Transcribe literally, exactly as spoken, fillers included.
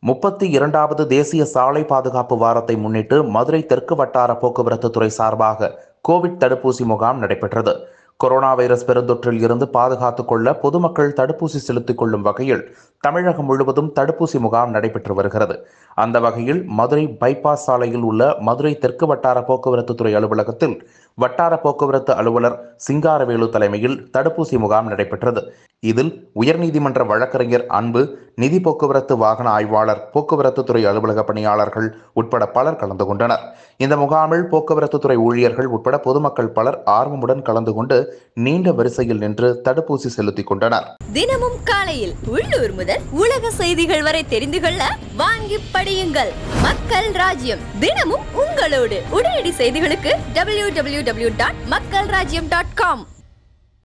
முப்பத்தி இரண்டாவது தேசிய சாலை பாதுகாப்பு வாரத்தை முன்னிட்டு மதுரை தெற்கு வட்டார போக்குவரத்து துறை சார்பாக கோவிட் தடுப்பூசி முகாம் நடைபெற்றது. கொரோனா வைரஸ் பெருந்தொற்றில் இருந்து பாதுகாத்துக் கொள்ள பொதுமக்கள் தடுப்பூசி செலுத்திக் கொள்ளும் வகையில் தமிழகம் முழுவதும் தடுப்பூசி முகாம் நடைபெற்று வருகிறது. அந்த வகையில் மதுரை பைபாஸ் சாலையில் உள்ள மதுரை தெற்கு வட்டார போக்குவரத்து துறை அலுவலகத்தில் வட்டார போக்குவரத்து அலுவலர் சிங்காரவேலு தலைமையில் தடுப்பூசி முகாம் நடைபெற்றது. இதில் உயர்நீதிமன்ற வழக்கறிஞர் அன்பு, நிதி போக்குவரத்து வாகன ஆய்வாளர், போக்குவரத்து துறை அலுவலக பணியாளர்கள் உட்பட பலர் கலந்து கொண்டனர். இந்த முகாமில் போக்குவரத்து துறை ஊழியர்கள் உட்பட பொதுமக்கள் பலர் ஆர்வமுடன் கலந்து கொண்டு நீண்ட வரிசையில் நின்று தடுப்பூசி செலுத்திக் கொண்டனர். தினமும் காலையில் உள்ளூர் முதல் உலக செய்திகள் வரை தெரிந்து கொள்ள வாங்கி படியுங்கள். மக்கள் ராஜ்யம் தினமும் உங்களோடு. உடனடி செய்திகளுக்கு டபிள்யூ டபிள்யூ டபிள்யூ டாட் மக்கள் ராஜ்யம் டாட் காம்.